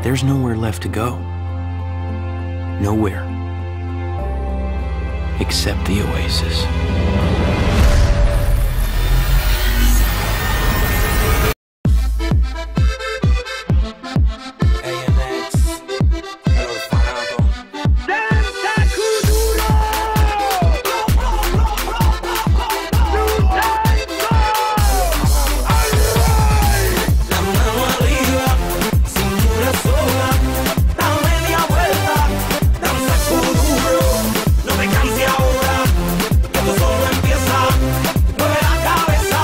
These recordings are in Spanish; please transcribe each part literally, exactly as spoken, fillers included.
there's nowhere left to go. Nowhere. Except the oasis. Danza, Kuduro! La mano arriba, cintura sola, da media vuelta, danza Kuduro, no te canses ahora, que esto solo empieza, mueve la cabeza,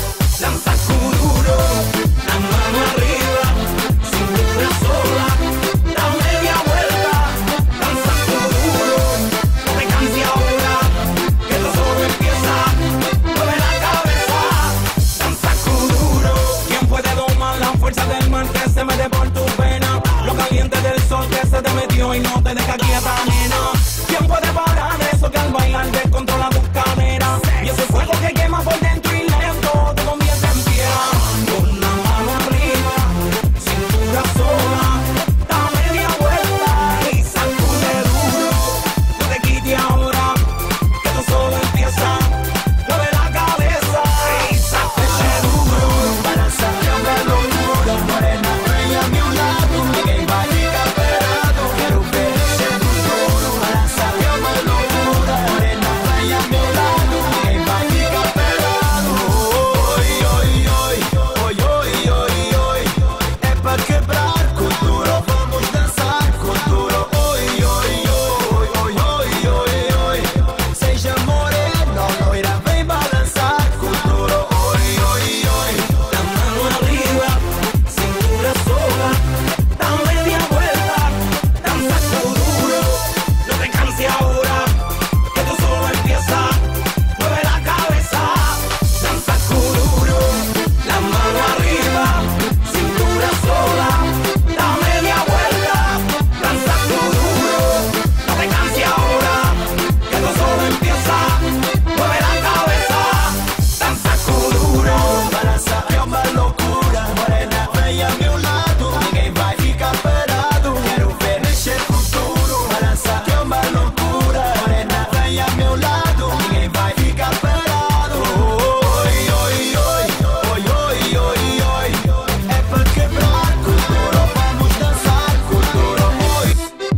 danza Kuduro, la mano arriba, cintura sola, da media vuelta, danza Kuduro, no te canses ahora, que esto solo empieza, mueve la cabeza, danza Kuduro. ¿Quién puede domar la fuerza del mar que se mete por tu vena? Lo caliente del sol que se te metió y no te deja quieta, nena. ¿Quién puede parar eso que al bailar descontrola tus caderas? Y ese fuego que quema por dentro y lento te convierte en piedra. Con la mano arriba, cintura sola, da media vuelta y sacude duro. No te quites ahora, que esto solo empieza. Mueve la cabeza y sacude duro. Para sacar una locura, morena, ven a mi lado, ninguém vai ficar parado. Quero ver esse futuro. Para sacar uma loucura, morena, ven a mi lado, ninguém vai ficar parado. Oi, oi, oi, oi, oi, oi, oi. É pra quebrar Kuduro, vamos dançar Kuduro. Oi, oi, oi, oi, oi, oi, oi. Seja morena, loira, vem balançar Kuduro. Oi, oi, oi. La mano arriba, cintura sola, da media vuelta, danza Kuduro, no te canses ahora, que esto solo empieza, mueve la cabeza, danza Kuduro, la mano arriba, cintura sola, da media vuelta, danza Kuduro, no te canses ahora, que esto solo empieza, mueve la cabeza, danza Kuduro. Para sacar uma loucura, morena, vem a meu lado, ninguém vai ficar parado. Quero ver mexer futuro. Para sacar uma loucura, morena, vem a meu lado, ninguém vai ficar parado. Oi, oi, oi, oi, oi, oi, oi. É pra quebrar Kuduro, vamos dançar Kuduro. Oi.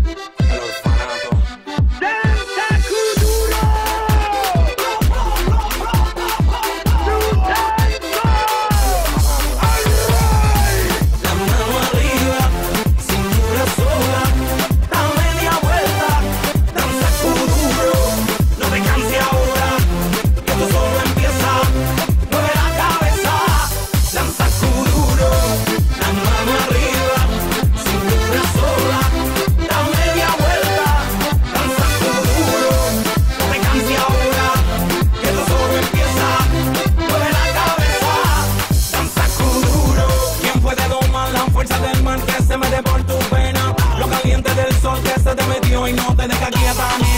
Danza, Kuduro! La mano arriba, cintura sola, da media vuelta, danza Kuduro, no te canses ahora, que esto solo empieza, mueve la cabeza, danza Kuduro, la mano arriba, cintura sola, da media vuelta, danza Kuduro, no te canses ahora, que esto solo empieza, mueve la cabeza, danza Kuduro. ¿Quién puede domar la fuerza del mar que se mete por tu vena? Lo caliente del sol que se te metió y no te deja quieta, nena.